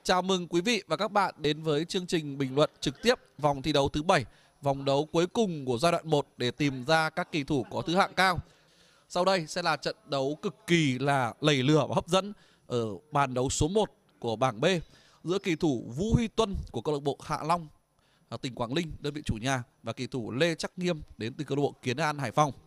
Chào mừng quý vị và các bạn đến với chương trình bình luận trực tiếp vòng thi đấu thứ 7, vòng đấu cuối cùng của giai đoạn 1 để tìm ra các kỳ thủ có thứ hạng cao. Sau đây sẽ là trận đấu cực kỳ là lầy lửa và hấp dẫn ở bàn đấu số 1 của bảng B giữa kỳ thủ Vũ Huy Tuân của câu lạc bộ Hạ Long, tỉnh Quảng Ninh, đơn vị chủ nhà, và kỳ thủ Lê Trắc Nghiêm đến từ câu lạc bộ Kiến An, Hải Phòng.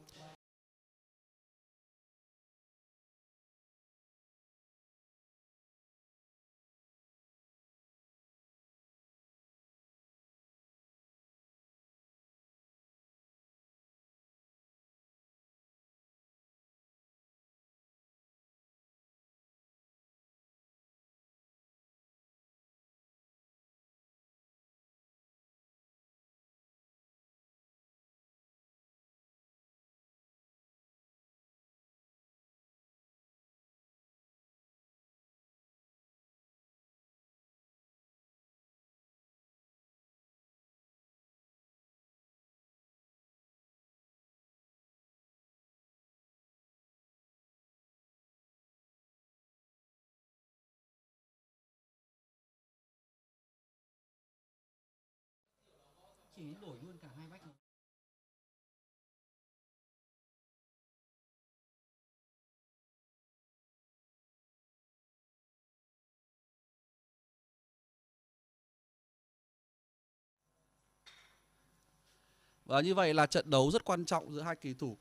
Chỉ đổi luôn cả hai bách rồi. Và như vậy là trận đấu rất quan trọng giữa hai kỳ thủ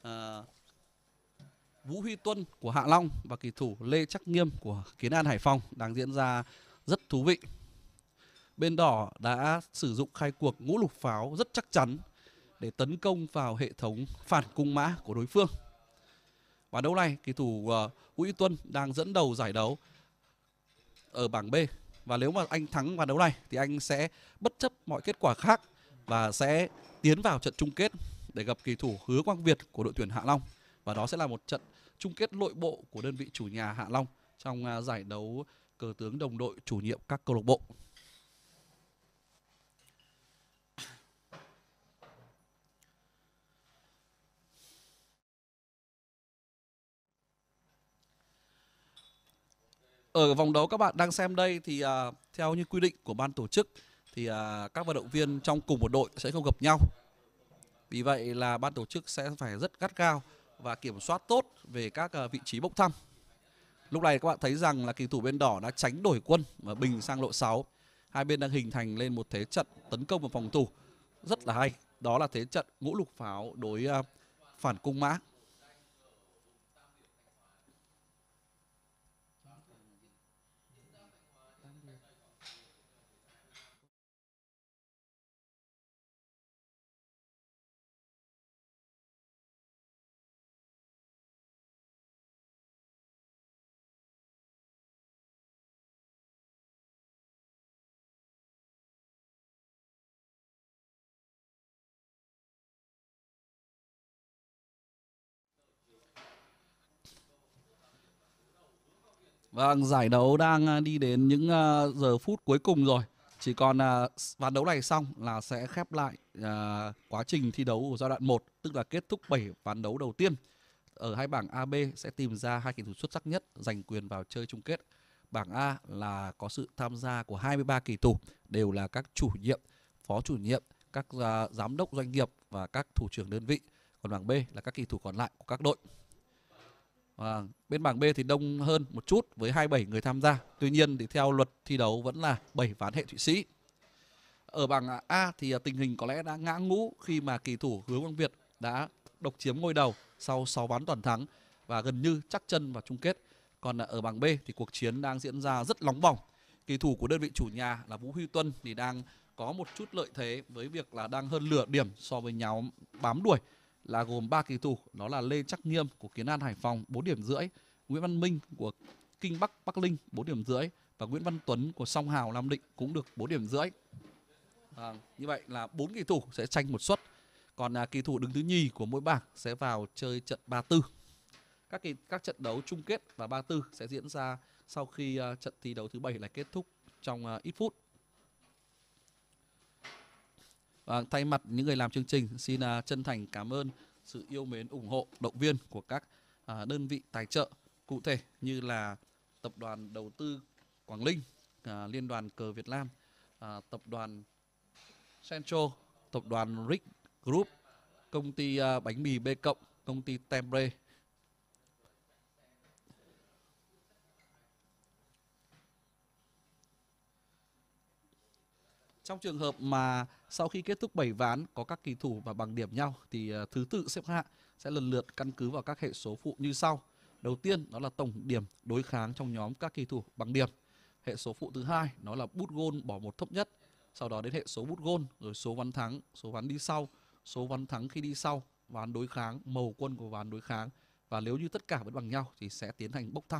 Vũ Huy Tuân của Hạ Long và kỳ thủ Lê Trắc Nghiêm của Kiến An, Hải Phòng đang diễn ra rất thú vị. Bên đỏ đã sử dụng khai cuộc ngũ lục pháo rất chắc chắn để tấn công vào hệ thống phản cung mã của đối phương. Ván đấu này, kỳ thủ Vũ Huy Tuân đang dẫn đầu giải đấu ở bảng B, và nếu mà anh thắng ván đấu này thì anh sẽ bất chấp mọi kết quả khác và sẽ tiến vào trận chung kết để gặp kỳ thủ Hứa Quang Việt của đội tuyển Hạ Long, và đó sẽ là một trận chung kết nội bộ của đơn vị chủ nhà Hạ Long trong giải đấu cờ tướng đồng đội chủ nhiệm các câu lạc bộ. Ở vòng đấu các bạn đang xem đây thì theo như quy định của ban tổ chức thì các vận động viên trong cùng một đội sẽ không gặp nhau. Vì vậy là ban tổ chức sẽ phải rất gắt gao và kiểm soát tốt về các vị trí bốc thăm. Lúc này các bạn thấy rằng là kỳ thủ bên đỏ đã tránh đổi quân và bình sang lộ 6. Hai bên đang hình thành lên một thế trận tấn công và phòng thủ rất là hay. Đó là thế trận ngũ lục pháo đối phản cung mã. Vâng, giải đấu đang đi đến những giờ phút cuối cùng rồi. Chỉ còn ván đấu này xong là sẽ khép lại quá trình thi đấu của giai đoạn 1, tức là kết thúc 7 ván đấu đầu tiên. Ở hai bảng A, B sẽ tìm ra hai kỳ thủ xuất sắc nhất giành quyền vào chơi chung kết. Bảng A là có sự tham gia của 23 kỳ thủ, đều là các chủ nhiệm, phó chủ nhiệm, các giám đốc doanh nghiệp và các thủ trưởng đơn vị. Còn bảng B là các kỳ thủ còn lại của các đội. Bên bảng B thì đông hơn một chút với 27 người tham gia. Tuy nhiên thì theo luật thi đấu vẫn là 7 ván hệ Thụy Sĩ. Ở bảng A thì tình hình có lẽ đã ngã ngũ khi mà kỳ thủ Hứa Quang Việt đã độc chiếm ngôi đầu sau 6 ván toàn thắng và gần như chắc chân vào chung kết. Còn ở bảng B thì cuộc chiến đang diễn ra rất nóng bỏng. Kỳ thủ của đơn vị chủ nhà là Vũ Huy Tuân thì đang có một chút lợi thế với việc là đang hơn nửa điểm so với nhóm bám đuổi, là gồm 3 kỳ thủ, đó là Lê Trắc Nghiêm của Kiến An, Hải Phòng 4 điểm rưỡi, Nguyễn Văn Minh của Kinh Bắc, Bắc Ninh 4 điểm rưỡi và Nguyễn Văn Tuấn của Song Hào, Nam Định cũng được 4 điểm rưỡi. Như vậy là 4 kỳ thủ sẽ tranh một suất. Còn kỳ thủ đứng thứ nhì của mỗi bảng sẽ vào chơi trận 3-4. Các trận đấu chung kết và 3-4 sẽ diễn ra sau khi trận thi đấu thứ 7 là kết thúc trong ít phút. Thay mặt những người làm chương trình, xin chân thành cảm ơn sự yêu mến, ủng hộ, động viên của các đơn vị tài trợ, cụ thể như là Tập đoàn Đầu tư Quảng Ninh, Liên đoàn cờ Việt Nam, tập đoàn Central, tập đoàn Rick Group, công ty bánh mì B cộng, công ty Tembre. Trong trường hợp mà sau khi kết thúc 7 ván có các kỳ thủ và bằng điểm nhau thì thứ tự xếp hạng sẽ lần lượt căn cứ vào các hệ số phụ như sau. Đầu tiên đó là tổng điểm đối kháng trong nhóm các kỳ thủ bằng điểm. Hệ số phụ thứ hai nó là bút gôn bỏ một thấp nhất. Sau đó đến hệ số bút gôn, rồi số ván thắng, số ván đi sau, số ván thắng khi đi sau, ván đối kháng, màu quân của ván đối kháng. Và nếu như tất cả vẫn bằng nhau thì sẽ tiến hành bốc thăm.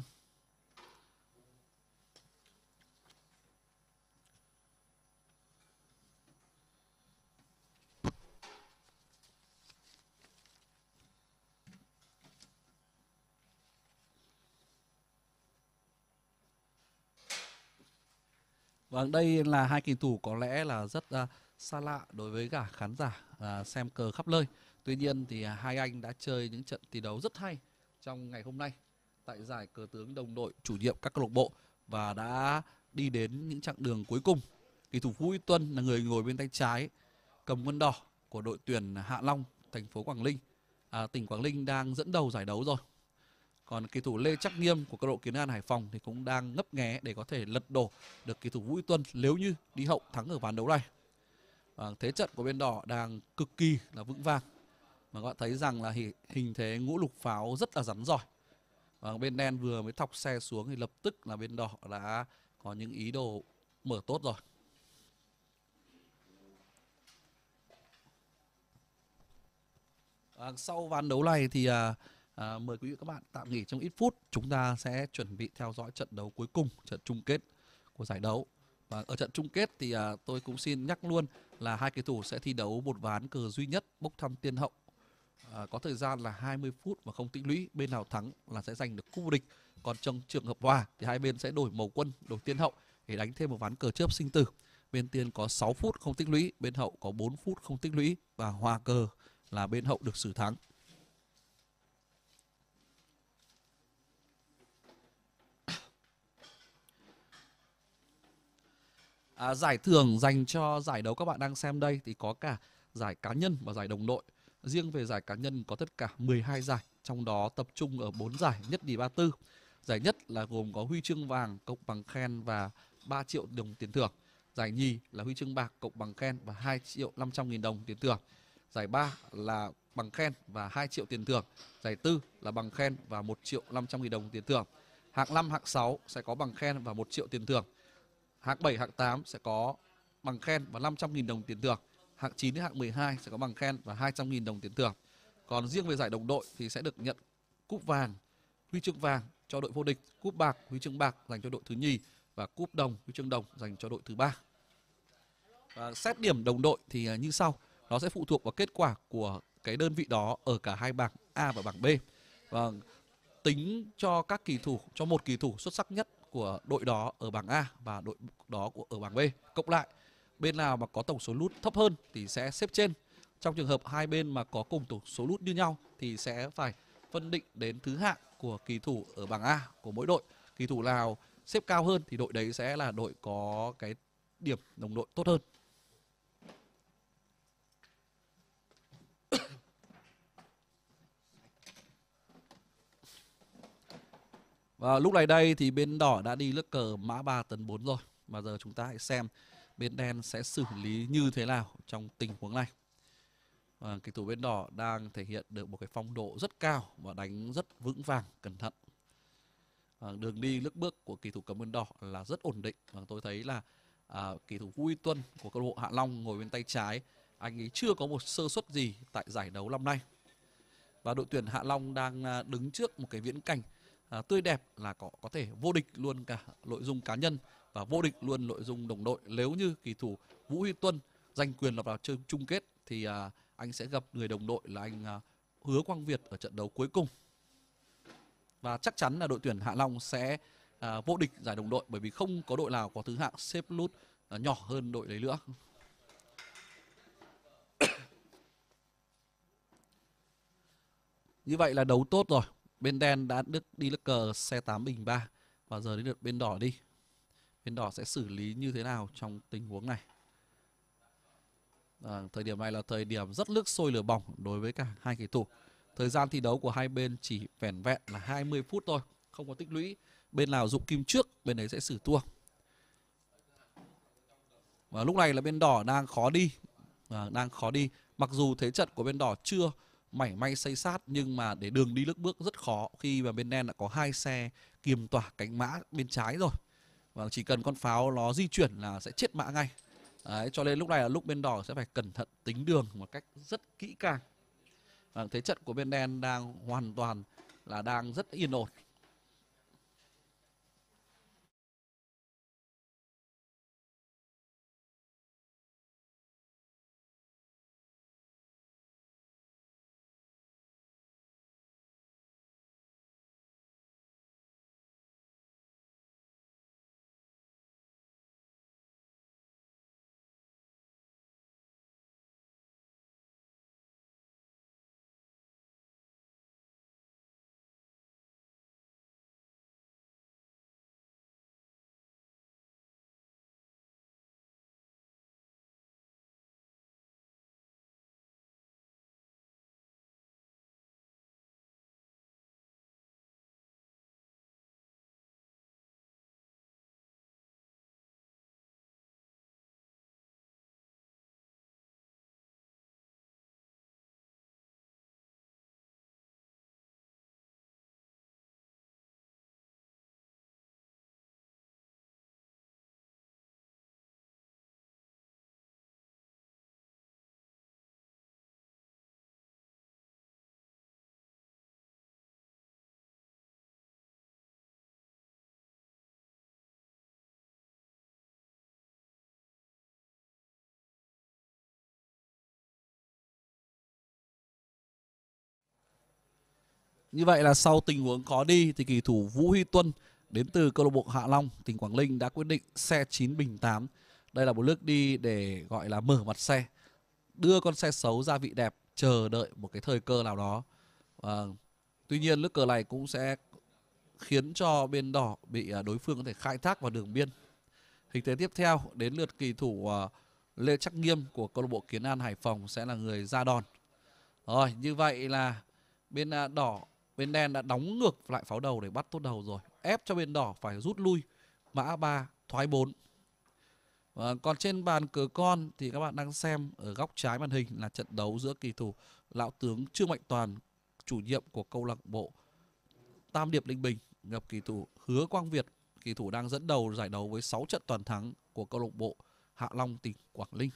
Vâng, đây là hai kỳ thủ có lẽ là rất xa lạ đối với cả khán giả xem cờ khắp nơi. Tuy nhiên thì hai anh đã chơi những trận thi đấu rất hay trong ngày hôm nay tại giải cờ tướng đồng đội chủ nhiệm các câu lạc bộ và đã đi đến những chặng đường cuối cùng. Kỳ thủ Vũ Huy Tuân là người ngồi bên tay trái cầm quân đỏ của đội tuyển Hạ Long, thành phố Quảng Ninh. Tỉnh Quảng Ninh đang dẫn đầu giải đấu rồi. Còn kỳ thủ Lê Trắc Nghiêm của câu lạc bộ Kiến An Hải Phòng thì cũng đang ngấp nghé để có thể lật đổ được kỳ thủ Vũ Huy Tuân nếu như đi hậu thắng ở ván đấu này. Thế trận của bên đỏ đang cực kỳ là vững vàng. Mà các bạn thấy rằng là hình thế ngũ lục pháo rất là rắn giỏi. Bên đen vừa mới thọc xe xuống thì lập tức là bên đỏ đã có những ý đồ mở tốt rồi. Sau ván đấu này thì mời quý vị và các bạn tạm nghỉ trong ít phút. Chúng ta sẽ chuẩn bị theo dõi trận đấu cuối cùng, trận chung kết của giải đấu. Và ở trận chung kết thì tôi cũng xin nhắc luôn là hai kỳ thủ sẽ thi đấu một ván cờ duy nhất bốc thăm tiên hậu. Có thời gian là 20 phút và không tích lũy. Bên nào thắng là sẽ giành được cúp vô địch. Còn trong trường hợp hòa thì hai bên sẽ đổi màu quân, đổi tiên hậu để đánh thêm một ván cờ chớp sinh tử. Bên tiên có 6 phút không tích lũy, bên hậu có 4 phút không tích lũy và hòa cờ là bên hậu được xử thắng. Giải thưởng dành cho giải đấu các bạn đang xem đây thì có cả giải cá nhân và giải đồng đội. Riêng về giải cá nhân có tất cả 12 giải, trong đó tập trung ở 4 giải nhất nhì ba tư. Giải nhất là gồm có huy chương vàng cộng bằng khen và 3 triệu đồng tiền thưởng. Giải nhì là huy chương bạc cộng bằng khen và 2 triệu 500 nghìn đồng tiền thưởng. Giải 3 là bằng khen và 2 triệu tiền thưởng. Giải tư là bằng khen và 1 triệu 500 nghìn đồng tiền thưởng. Hạng 5, hạng 6 sẽ có bằng khen và 1 triệu tiền thưởng. Hạng 7, hạng 8 sẽ có bằng khen và 500 nghìn đồng tiền thưởng. Hạng 9 đến hạng 12 sẽ có bằng khen và 200 nghìn đồng tiền thưởng. Còn riêng về giải đồng đội thì sẽ được nhận cúp vàng, huy chương vàng cho đội vô địch, cúp bạc, huy chương bạc dành cho đội thứ nhì và cúp đồng, huy chương đồng dành cho đội thứ ba. Xét điểm đồng đội thì như sau, nó sẽ phụ thuộc vào kết quả của cái đơn vị đó ở cả hai bảng A và bảng B. Và tính cho các kỳ thủ, cho một kỳ thủ xuất sắc nhất của đội đó ở bảng A và đội đó ở bảng B cộng lại, bên nào mà có tổng số nút thấp hơn thì sẽ xếp trên. Trong trường hợp hai bên mà có cùng tổng số nút như nhau thì sẽ phải phân định đến thứ hạng của kỳ thủ ở bảng A của mỗi đội. Kỳ thủ nào xếp cao hơn thì đội đấy sẽ là đội có cái điểm đồng đội tốt hơn. Và lúc này đây thì bên đỏ đã đi lướt cờ mã 3 tấn 4 rồi. Và giờ chúng ta hãy xem bên đen sẽ xử lý như thế nào trong tình huống này. Kỳ thủ bên đỏ đang thể hiện được một cái phong độ rất cao và đánh rất vững vàng, cẩn thận. Đường đi lướt bước của kỳ thủ cầm quân đỏ là rất ổn định. Và tôi thấy là kỳ thủ Vũ Huy Tuân của câu lạc bộ Hạ Long ngồi bên tay trái, anh ấy chưa có một sơ suất gì tại giải đấu năm nay. Và đội tuyển Hạ Long đang đứng trước một cái viễn cảnh tươi đẹp là có thể vô địch luôn cả nội dung cá nhân và vô địch luôn nội dung đồng đội. Nếu như kỳ thủ Vũ Huy Tuân giành quyền lọt vào chơi chung kết thì anh sẽ gặp người đồng đội là anh Hứa Quang Việt ở trận đấu cuối cùng. Và chắc chắn là đội tuyển Hạ Long sẽ vô địch giải đồng đội bởi vì không có đội nào có thứ hạng xếp nút nhỏ hơn đội đấy nữa. Như vậy là đấu tốt rồi. Bên đen đã đi lướt cờ xe 8 bình 3 và giờ đến lượt bên đỏ đi. Bên đỏ sẽ xử lý như thế nào trong tình huống này? Thời điểm này là thời điểm rất nước sôi lửa bỏng đối với cả hai kỳ thủ. Thời gian thi đấu của hai bên chỉ vẻn vẹn là 20 phút thôi, không có tích lũy. Bên nào dụng kim trước, bên ấy sẽ xử thua. Và lúc này là bên đỏ đang khó đi, đang khó đi. Mặc dù thế trận của bên đỏ chưa mảy may xây sát, nhưng mà để đường đi nước bước rất khó khi mà bên đen đã có hai xe kiềm tỏa cánh mã bên trái rồi. Và chỉ cần con pháo nó di chuyển là sẽ chết mã ngay. Đấy, cho nên lúc này là lúc bên đỏ sẽ phải cẩn thận tính đường một cách rất kỹ càng. Thế trận của bên đen đang hoàn toàn là đang rất yên ổn. Như vậy là sau tình huống khó đi thì kỳ thủ Vũ Huy Tuân đến từ câu lạc bộ Hạ Long, tỉnh Quảng Ninh đã quyết định xe 9 bình 8. Đây là một nước đi để gọi là mở mặt xe, đưa con xe xấu ra vị đẹp, chờ đợi một cái thời cơ nào đó. Tuy nhiên nước cờ này cũng sẽ khiến cho bên đỏ bị đối phương có thể khai thác vào đường biên. Hình thế tiếp theo đến lượt kỳ thủ Lê Trắc Nghiêm của câu lạc bộ Kiến An Hải Phòng sẽ là người ra đòn. Rồi, như vậy là bên đỏ, bên đen đã đóng ngược lại pháo đầu để bắt tốt đầu rồi, ép cho bên đỏ phải rút lui mã 3 thoái 4. Còn trên bàn cờ con thì các bạn đang xem ở góc trái màn hình là trận đấu giữa kỳ thủ lão tướng Trương Mạnh Toàn, chủ nhiệm của câu lạc bộ Tam Điệp Ninh Bình, gặp kỳ thủ Hứa Quang Việt, kỳ thủ đang dẫn đầu giải đấu với 6 trận toàn thắng của câu lạc bộ Hạ Long, tỉnh Quảng Ninh.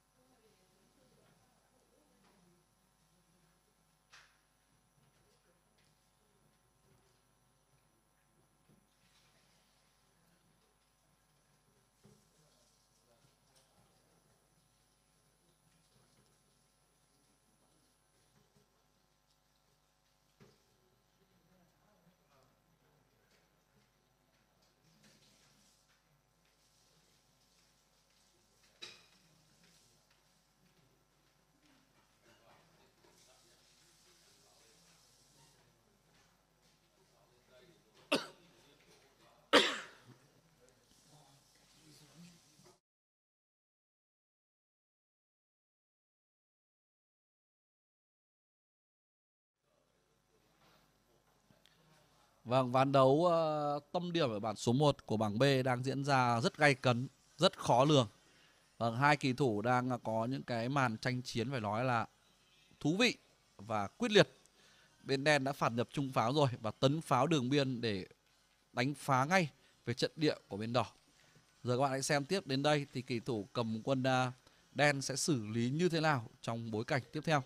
Vâng, ván đấu tâm điểm ở bảng số 1 của bảng B đang diễn ra rất gay cấn, rất khó lường. Vâng, hai kỳ thủ đang có những cái màn tranh chiến phải nói là thú vị và quyết liệt. Bên đen đã phản nhập trung pháo rồi và tấn pháo đường biên để đánh phá ngay về trận địa của bên đỏ. Giờ các bạn hãy xem tiếp đến đây thì kỳ thủ cầm quân đen sẽ xử lý như thế nào trong bối cảnh tiếp theo.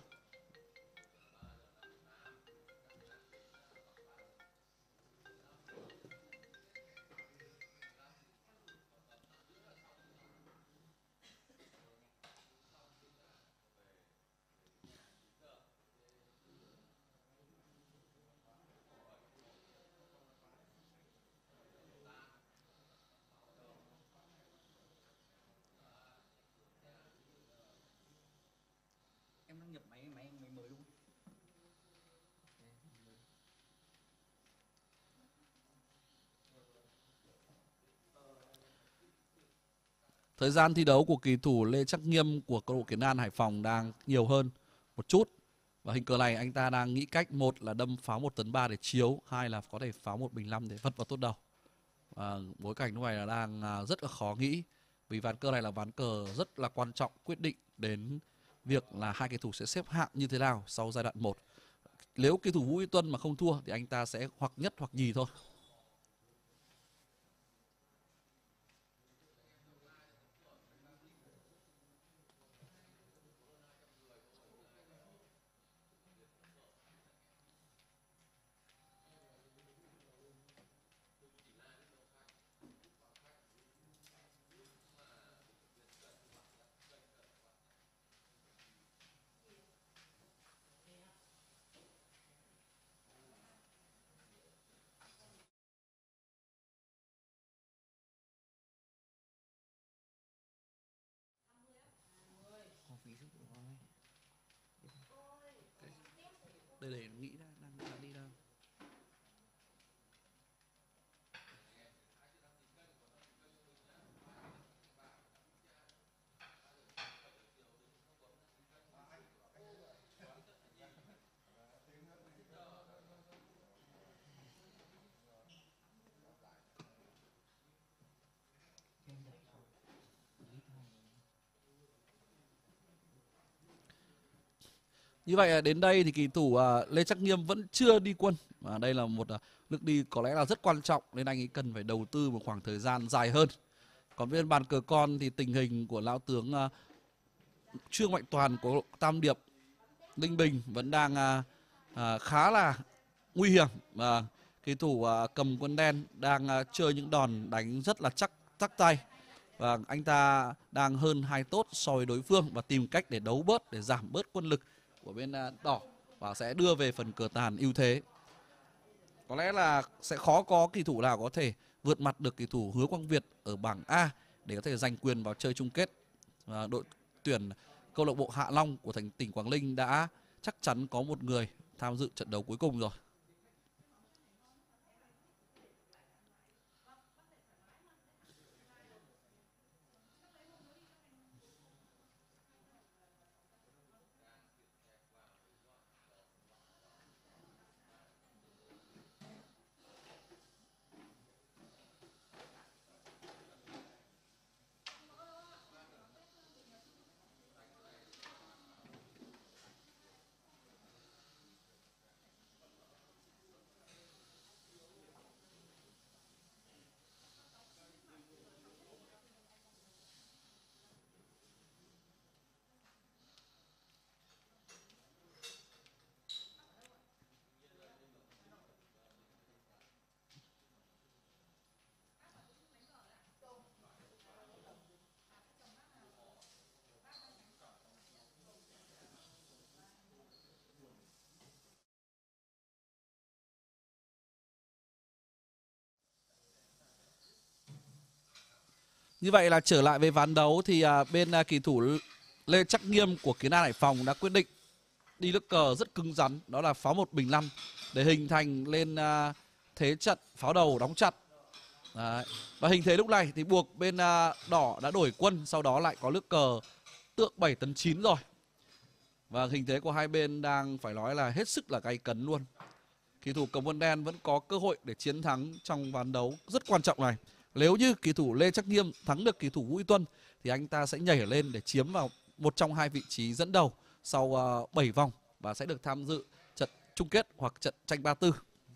Em đang nhập máy Thời gian thi đấu của kỳ thủ Lê Trắc Nghiêm của câu lạc bộ Kiến An Hải Phòng đang nhiều hơn một chút. Và hình cờ này anh ta đang nghĩ cách, một là đâm pháo 1 tấn 3 để chiếu, hai là có thể pháo 1 bình 5 để vất vào tốt đầu. Bối cảnh lúc này là đang rất là khó nghĩ, vì ván cờ này là ván cờ rất là quan trọng, quyết định đến việc là hai kỳ thủ sẽ xếp hạng như thế nào sau giai đoạn 1. Nếu kỳ thủ Vũ Huy Tuân mà không thua thì anh ta sẽ hoặc nhất hoặc nhì thôi. Có phí sức của con ấy. Đây để nghĩ đang đi đâu. Như vậy đến đây thì kỳ thủ Lê Trắc Nghiêm vẫn chưa đi quân. Và đây là một nước đi có lẽ là rất quan trọng, nên anh ấy cần phải đầu tư một khoảng thời gian dài hơn. Còn bên bàn cờ con thì tình hình của lão tướng Trương Mạnh Toàn của Tam Điệp Ninh Bình vẫn đang khá là nguy hiểm. Kỳ thủ cầm quân đen đang chơi những đòn đánh rất là chắc tay. Và anh ta đang hơn 2 tốt so với đối phương và tìm cách để đấu bớt, để giảm bớt quân lực của bên đỏ và sẽ đưa về phần cờ tàn ưu thế. Có lẽ là sẽ khó có kỳ thủ nào có thể vượt mặt được kỳ thủ Hứa Quang Việt ở bảng A để có thể giành quyền vào chơi chung kết. Đội tuyển câu lạc bộ Hạ Long của tỉnh Quảng Ninh đã chắc chắn có một người tham dự trận đấu cuối cùng rồi. Như vậy là trở lại với ván đấu thì bên kỳ thủ Lê Trắc Nghiêm của Kiến An Hải Phòng đã quyết định đi nước cờ rất cứng rắn, đó là pháo 1 bình 5 để hình thành lên thế trận pháo đầu đóng chặt. Đấy. Và hình thế lúc này thì buộc bên đỏ đã đổi quân, sau đó lại có nước cờ tượng 7 tấn 9 rồi. Và hình thế của hai bên đang phải nói là hết sức là gay cấn luôn. Kỳ thủ cầm quân đen vẫn có cơ hội để chiến thắng trong ván đấu rất quan trọng này. Nếu như kỳ thủ Lê Trắc Nghiêm thắng được kỳ thủ Vũ Huy Tuân thì anh ta sẽ nhảy lên để chiếm vào một trong hai vị trí dẫn đầu sau 7 vòng và sẽ được tham dự trận chung kết hoặc trận tranh 34.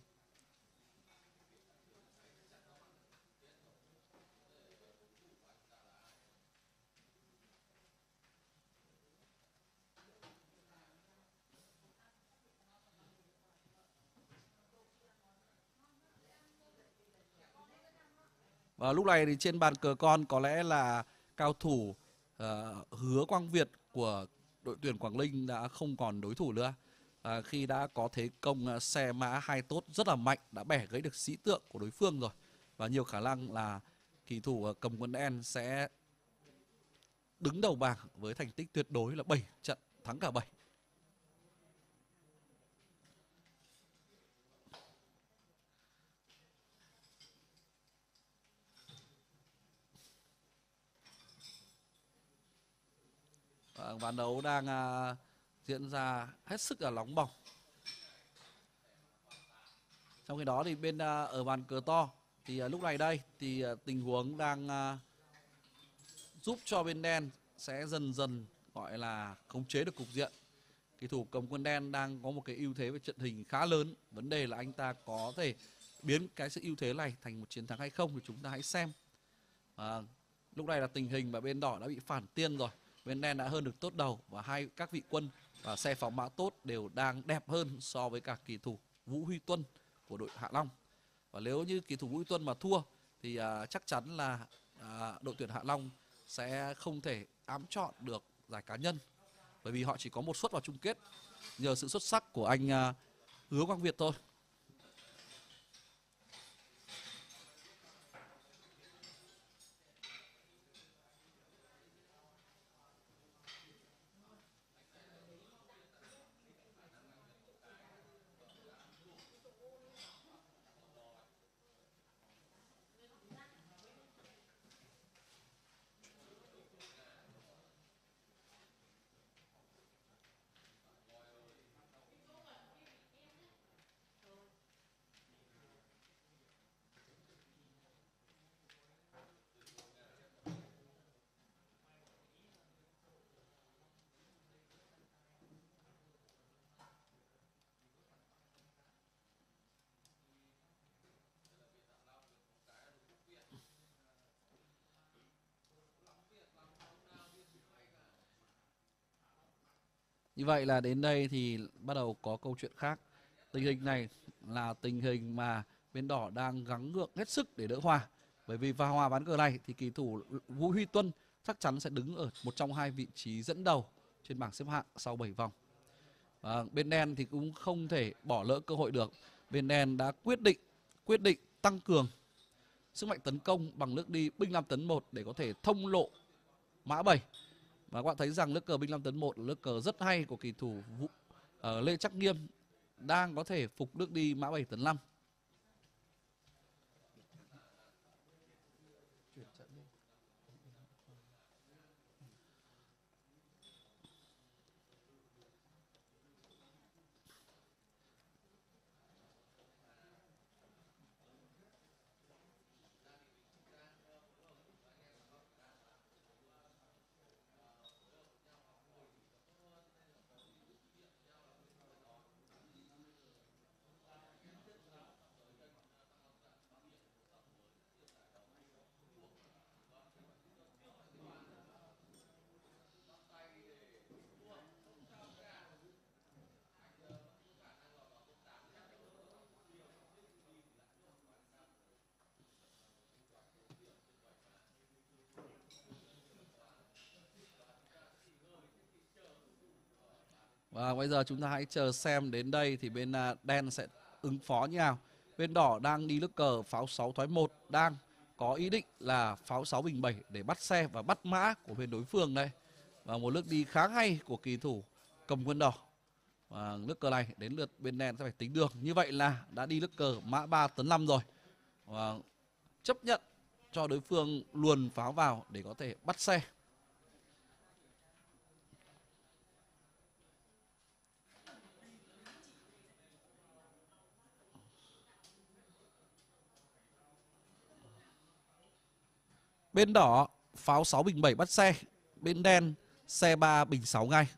Và lúc này thì trên bàn cờ con có lẽ là cao thủ Hứa Quang Việt của đội tuyển Quảng Ninh đã không còn đối thủ nữa. Khi đã có thế công xe mã 2 tốt rất là mạnh, đã bẻ gãy được sĩ tượng của đối phương rồi. Và nhiều khả năng là kỳ thủ cầm quân đen sẽ đứng đầu bảng với thành tích tuyệt đối là 7 trận thắng cả 7. Ván đấu đang diễn ra hết sức là nóng bỏng. Trong khi đó thì bên ở bàn cờ to thì lúc này đây thì tình huống đang giúp cho bên đen sẽ dần dần gọi là khống chế được cục diện. Kỳ thủ cầm quân đen đang có một cái ưu thế về trận hình khá lớn. Vấn đề là anh ta có thể biến cái sự ưu thế này thành một chiến thắng hay không thì chúng ta hãy xem. Lúc này là tình hình mà bên đỏ đã bị phản tiên rồi. Bên đen đã hơn được tốt đầu và các vị quân và xe phóng mã tốt đều đang đẹp hơn so với cả kỳ thủ Vũ Huy Tuân của đội Hạ Long. Và nếu như kỳ thủ Vũ Huy Tuân mà thua thì chắc chắn là đội tuyển Hạ Long sẽ không thể ám chọn được giải cá nhân, bởi vì họ chỉ có một suất vào chung kết nhờ sự xuất sắc của anh Hứa Quang Việt thôi. Như vậy là đến đây thì bắt đầu có câu chuyện khác. Tình hình này là tình hình mà bên đỏ đang gắng gượng hết sức để đỡ hòa. Bởi vì vào hòa ván cờ này thì kỳ thủ Vũ Huy Tuân chắc chắn sẽ đứng ở một trong hai vị trí dẫn đầu trên bảng xếp hạng sau 7 vòng. Bên đen thì cũng không thể bỏ lỡ cơ hội được. Bên đen đã quyết định tăng cường sức mạnh tấn công bằng nước đi binh 5 tấn 1 để có thể thông lộ mã 7. Và các bạn thấy rằng nước cờ binh 5 tấn 1 là nước cờ rất hay của kỳ thủ Lê Trắc Nghiêm, đang có thể phục nước đi mã 7 tấn 5. Và bây giờ chúng ta hãy chờ xem đến đây thì bên đen sẽ ứng phó như nào. Bên đỏ đang đi nước cờ pháo 6 thoái 1, đang có ý định là pháo 6 bình 7 để bắt xe và bắt mã của bên đối phương đây. Và một nước đi khá hay của kỳ thủ cầm quân đỏ. Và nước cờ này đến lượt bên đen sẽ phải tính đường. Như vậy là đã đi nước cờ mã 3 tấn 5 rồi. Và chấp nhận cho đối phương luồn pháo vào để có thể bắt xe. Bên đỏ pháo 6 bình 7 bắt xe, bên đen xe 3 bình 6 ngay.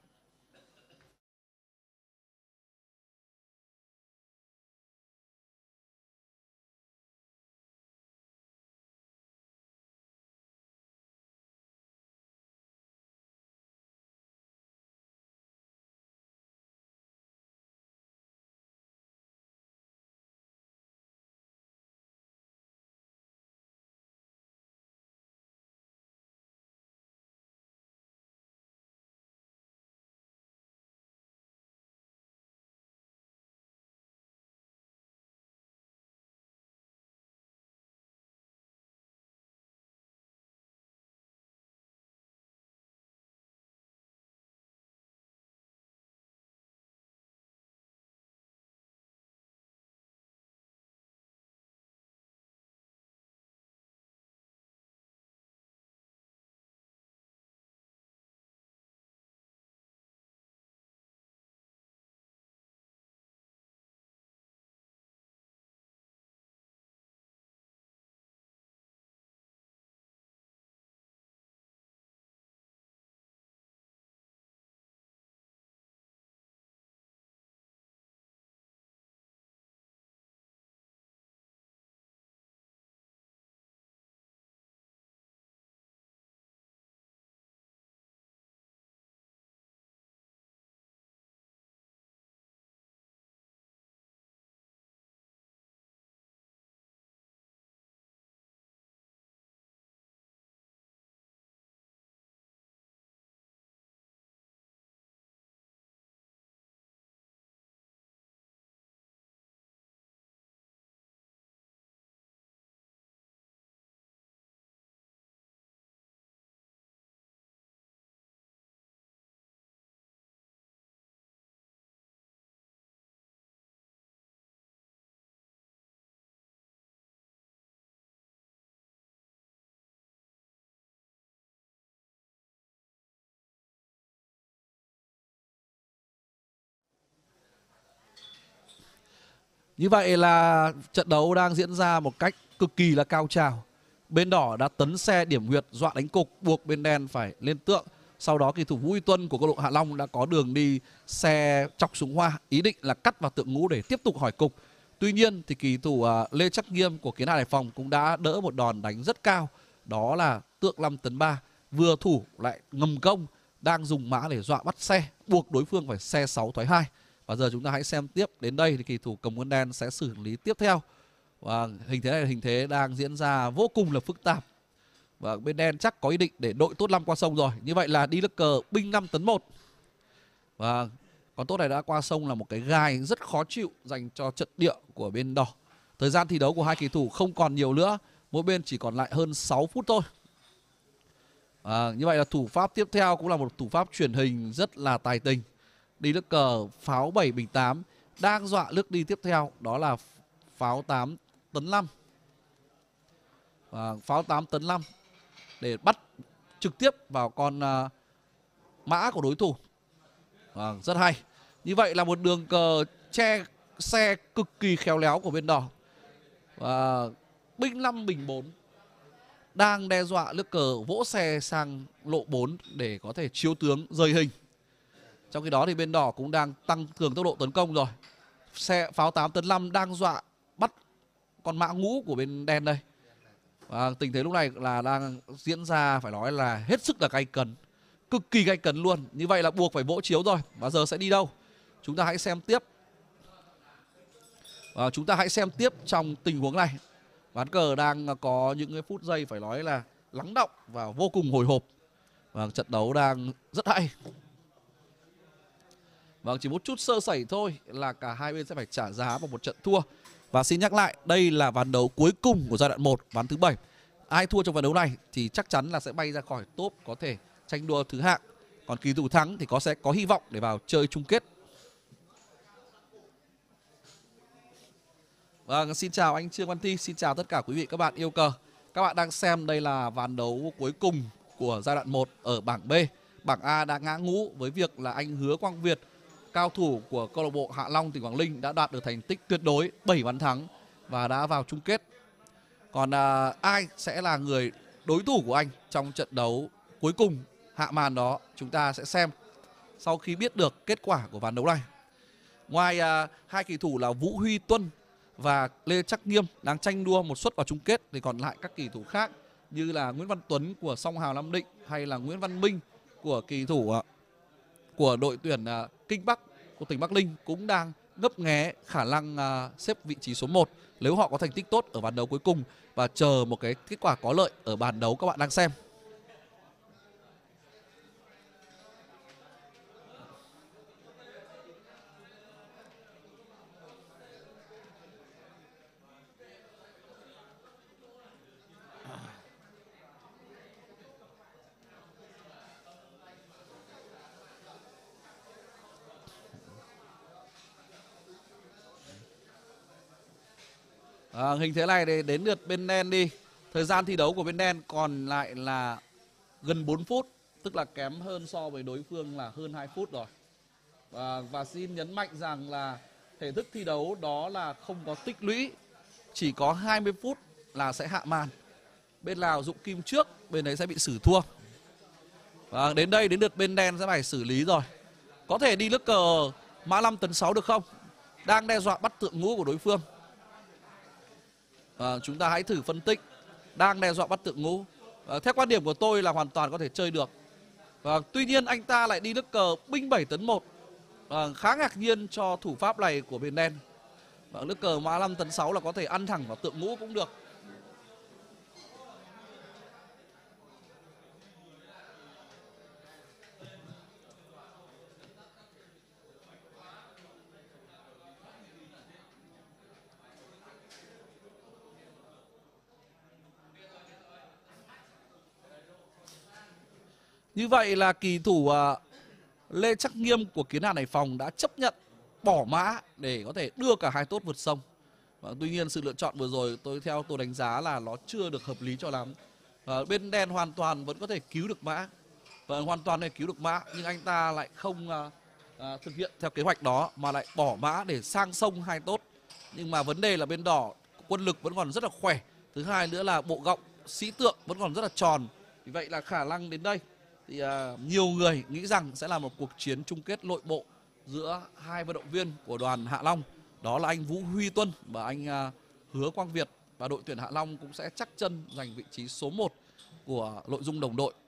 Như vậy là trận đấu đang diễn ra một cách cực kỳ là cao trào. Bên đỏ đã tấn xe điểm huyệt dọa đánh cục, buộc bên đen phải lên tượng. Sau đó kỳ thủ Vũ Huy Tuân của câu lạc bộ Hạ Long đã có đường đi xe chọc súng hoa, ý định là cắt vào tượng ngũ để tiếp tục hỏi cục. Tuy nhiên thì kỳ thủ Lê Trắc Nghiêm của Kiến Hà Hải Phòng cũng đã đỡ một đòn đánh rất cao. Đó là tượng 5 tấn 3, vừa thủ lại ngầm công, đang dùng mã để dọa bắt xe, buộc đối phương phải xe 6 thoái 2. Và giờ chúng ta hãy xem tiếp đến đây thì kỳ thủ Cầm Quân Đen sẽ xử lý tiếp theo. Và hình thế này là hình thế đang diễn ra vô cùng là phức tạp. Và bên đen chắc có ý định để đội tốt 5 qua sông rồi. Như vậy là đi lắc cờ binh 5 tấn 1. Và con tốt này đã qua sông là một cái gai rất khó chịu dành cho trận địa của bên đỏ. Thời gian thi đấu của hai kỳ thủ không còn nhiều nữa, mỗi bên chỉ còn lại hơn 6 phút thôi. Như vậy là thủ pháp tiếp theo cũng là một thủ pháp truyền hình rất là tài tình. Đi lắc cờ pháo 7 bình 8, đang dọa lướt đi tiếp theo đó là pháo 8 tấn 5. Pháo 8 tấn 5 để bắt trực tiếp vào con mã của đối thủ. Rất hay. Như vậy là một đường cờ che xe cực kỳ khéo léo của bên đỏ. Binh 5 bình 4 đang đe dọa lướt cờ vỗ xe sang lộ 4 để có thể chiếu tướng rời hình. Trong khi đó thì bên đỏ cũng đang tăng cường tốc độ tấn công rồi. Pháo 8 tấn 5 đang dọa bắt con mã ngũ của bên đen đây. Tình thế lúc này là đang diễn ra phải nói là hết sức là gay cấn, cực kỳ gay cấn luôn. Như vậy là buộc phải vỗ chiếu rồi. Và giờ sẽ đi đâu? Chúng ta hãy xem tiếp. Chúng ta hãy xem tiếp trong tình huống này. Ván cờ đang có những cái phút giây phải nói là lắng đọng và vô cùng hồi hộp. Và trận đấu đang rất hay. Chỉ một chút sơ sẩy thôi là cả hai bên sẽ phải trả giá vào một trận thua. Và xin nhắc lại, đây là ván đấu cuối cùng của giai đoạn 1, ván thứ 7. Ai thua trong ván đấu này thì chắc chắn là sẽ bay ra khỏi top, có thể tranh đua thứ hạng. Còn kỳ thủ thắng thì sẽ có hy vọng để vào chơi chung kết. Xin chào anh Trương Văn Thi, xin chào tất cả quý vị các bạn yêu cờ. Các bạn đang xem đây là ván đấu cuối cùng của giai đoạn 1 ở bảng B. Bảng A đã ngã ngũ với việc là anh Hứa Quang Việt, cao thủ của câu lạc bộ Hạ Long tỉnh Quảng Ninh đã đạt được thành tích tuyệt đối 7 ván thắng và đã vào chung kết. Còn ai sẽ là người đối thủ của anh trong trận đấu cuối cùng hạ màn đó chúng ta sẽ xem sau khi biết được kết quả của ván đấu này. Ngoài hai kỳ thủ là Vũ Huy Tuân và Lê Trắc Nghiêm đang tranh đua một suất vào chung kết thì còn lại các kỳ thủ khác như là Nguyễn Văn Tuấn của Song Hào Nam Định hay là Nguyễn Văn Minh của kỳ thủ của đội tuyển Kinh Bắc của tỉnh Bắc Ninh cũng đang ngấp nghé khả năng xếp vị trí số 1 nếu họ có thành tích tốt ở ván đấu cuối cùng và chờ một cái kết quả có lợi ở bàn đấu các bạn đang xem. Hình thế này thì đến lượt bên đen đi. Thời gian thi đấu của bên đen còn lại là gần 4 phút, tức là kém hơn so với đối phương là hơn 2 phút rồi. Và xin nhấn mạnh rằng là thể thức thi đấu đó là không có tích lũy, chỉ có 20 phút là sẽ hạ màn. Bên nào dụng kim trước, bên đấy sẽ bị xử thua. Và đến đây đến lượt bên đen sẽ phải xử lý rồi. Có thể đi lướt cờ mã 5 tấn 6 được không? Đang đe dọa bắt tượng ngũ của đối phương. Chúng ta hãy thử phân tích. Đang đe dọa bắt tượng ngũ. Theo quan điểm của tôi là hoàn toàn có thể chơi được. Tuy nhiên anh ta lại đi lướt cờ binh 7 tấn 1. Khá ngạc nhiên cho thủ pháp này của bên đen. Lướt cờ mã 5 tấn 6 là có thể ăn thẳng vào tượng ngũ cũng được. Như vậy là kỳ thủ Lê Trắc Nghiêm của Kiến Hà Hải Phòng đã chấp nhận bỏ mã để có thể đưa cả hai tốt vượt sông. Tuy nhiên sự lựa chọn vừa rồi theo tôi đánh giá là nó chưa được hợp lý cho lắm. Bên đen hoàn toàn vẫn có thể cứu được mã và hoàn toàn có thể cứu được mã, nhưng anh ta lại không thực hiện theo kế hoạch đó mà lại bỏ mã để sang sông hai tốt. Nhưng mà vấn đề là bên đỏ quân lực vẫn còn rất là khỏe. Thứ hai nữa là bộ gọng sĩ tượng vẫn còn rất là tròn. Vì vậy là khả năng đến đây thì nhiều người nghĩ rằng sẽ là một cuộc chiến chung kết nội bộ giữa hai vận động viên của đoàn Hạ Long. Đó là anh Vũ Huy Tuân và anh Hứa Quang Việt. Và đội tuyển Hạ Long cũng sẽ chắc chân giành vị trí số 1 của nội dung đồng đội.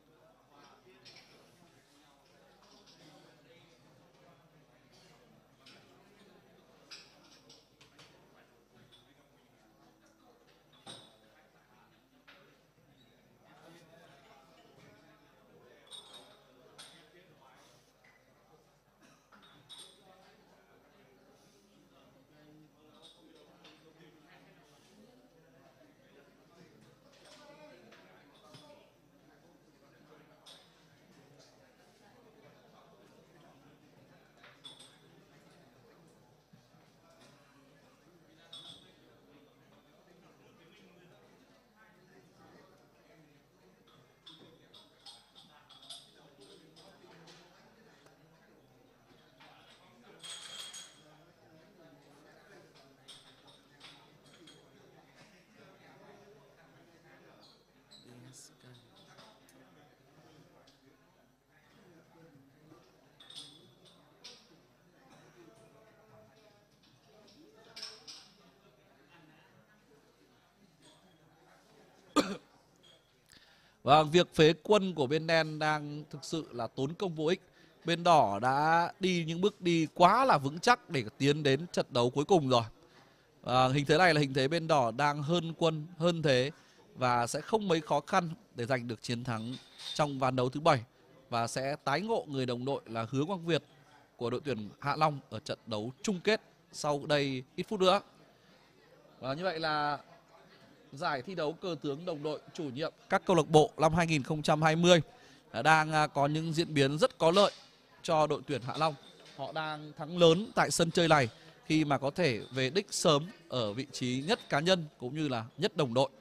Và việc phế quân của bên đen đang thực sự là tốn công vô ích. Bên đỏ đã đi những bước đi quá là vững chắc để tiến đến trận đấu cuối cùng rồi. Hình thế này là hình thế bên đỏ đang hơn quân, hơn thế và sẽ không mấy khó khăn để giành được chiến thắng trong ván đấu thứ 7 và sẽ tái ngộ người đồng đội là Hứa Quang Việt của đội tuyển Hạ Long ở trận đấu chung kết sau đây ít phút nữa. Và như vậy là giải thi đấu cờ tướng đồng đội chủ nhiệm các câu lạc bộ năm 2020 đang có những diễn biến rất có lợi cho đội tuyển Hạ Long. Họ đang thắng lớn tại sân chơi này khi mà có thể về đích sớm ở vị trí nhất cá nhân cũng như là nhất đồng đội.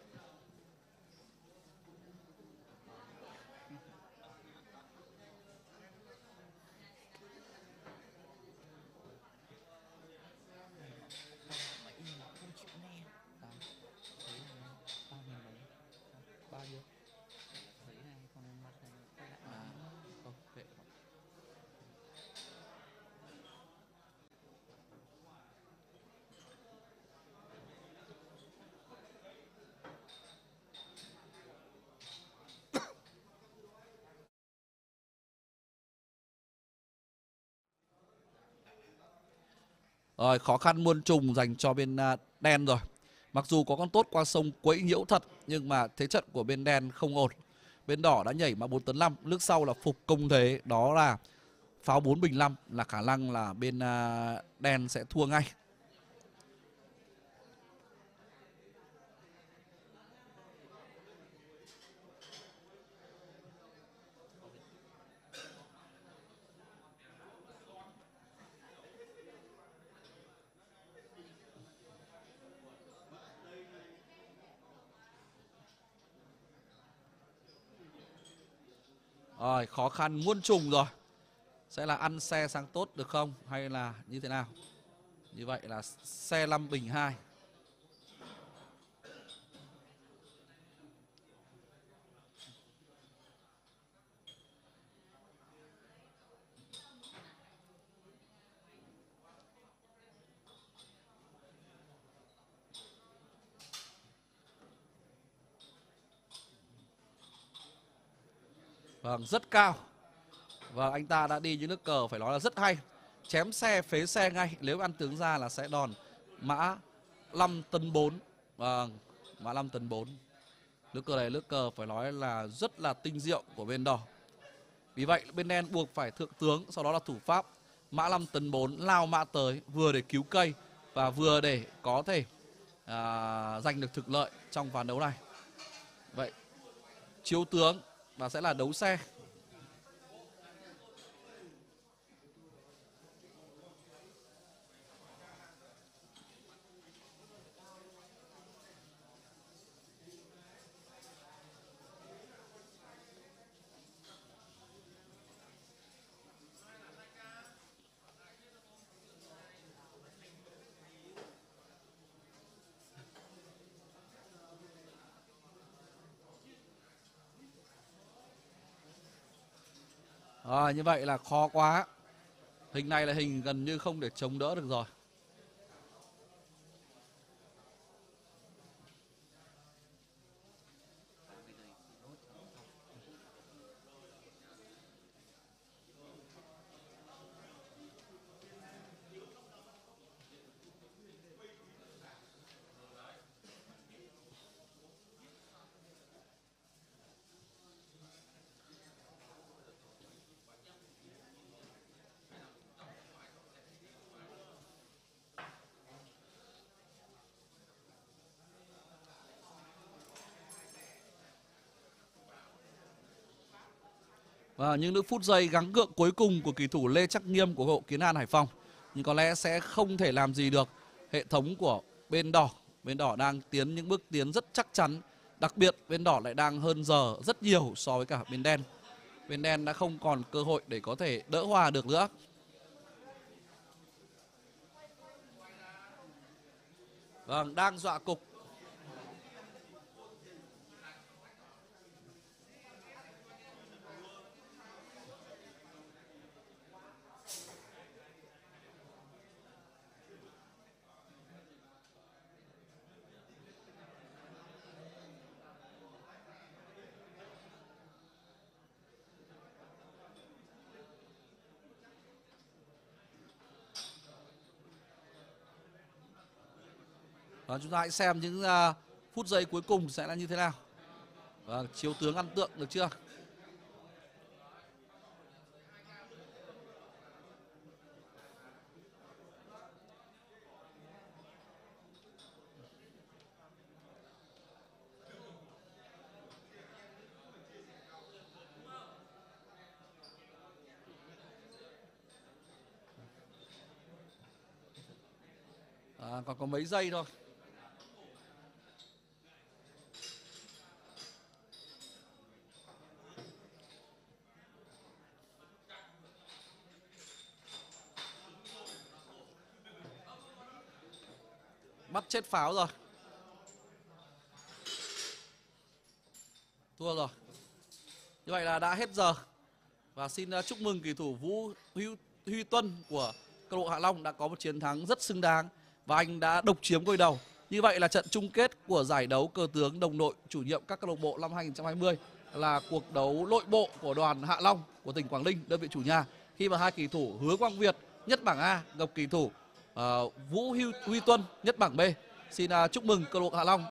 Mày im mà không chịu nghe. Đấy. Thấy là bao nhiêu đấy. Bao nhiêu? Thấy này còn mặt này quay lại không kệ. Rồi, khó khăn muôn trùng dành cho bên đen rồi. Mặc dù có con tốt qua sông quẫy nhiễu thật nhưng mà thế trận của bên đen không ổn. Bên đỏ đã nhảy mã 4 tấn 5, nước sau là phục công thế, đó là pháo 4 bình 5 là khả năng là bên đen sẽ thua ngay. Rồi, khó khăn muôn trùng rồi. Sẽ là ăn xe sang tốt được không hay là như thế nào? Như vậy là xe 5 bình 2. Vâng, rất cao. Và anh ta đã đi những nước cờ phải nói là rất hay. Chém xe, phế xe ngay. Nếu ăn tướng ra là sẽ đòn mã 5 tấn 4. Vâng, mã 5 tấn 4. Nước cờ này nước cờ phải nói là rất là tinh diệu của bên đỏ. Vì vậy bên đen buộc phải thượng tướng, sau đó là thủ pháp mã 5 tấn 4 lao mã tới, vừa để cứu cây và vừa để có thể giành được thực lợi trong ván đấu này. Vậy chiếu tướng và sẽ là đấu xe. Như vậy là khó quá. Hình này là hình gần như không để chống đỡ được rồi. Và những nước phút giây gắng gượng cuối cùng của kỳ thủ Lê Trắc Nghiêm của hộ Kiến An Hải Phòng, nhưng có lẽ sẽ không thể làm gì được hệ thống của bên đỏ. Bên đỏ đang tiến những bước tiến rất chắc chắn, đặc biệt bên đỏ lại đang hơn giờ rất nhiều so với cả bên đen. Bên đen đã không còn cơ hội để có thể đỡ hòa được nữa. Vâng, đang dọa cục. Chúng ta hãy xem những phút giây cuối cùng sẽ là như thế nào. Chiếu tướng ăn tượng được chưa? Còn có mấy giây thôi. Bắt chết pháo rồi. Thua rồi. Như vậy là đã hết giờ. Và xin chúc mừng kỳ thủ Vũ Huy Tuân của câu lạc bộ Hạ Long đã có một chiến thắng rất xứng đáng và anh đã độc chiếm ngôi đầu. Như vậy là trận chung kết của giải đấu cờ tướng đồng đội chủ nhiệm các câu lạc bộ năm 2020 là cuộc đấu nội bộ của đoàn Hạ Long của tỉnh Quảng Ninh, đơn vị chủ nhà, khi mà hai kỳ thủ Hứa Quang Việt nhất bảng A gặp kỳ thủ Vũ Huy Tuân nhất bảng B. Xin chúc mừng câu lạc bộ Hạ Long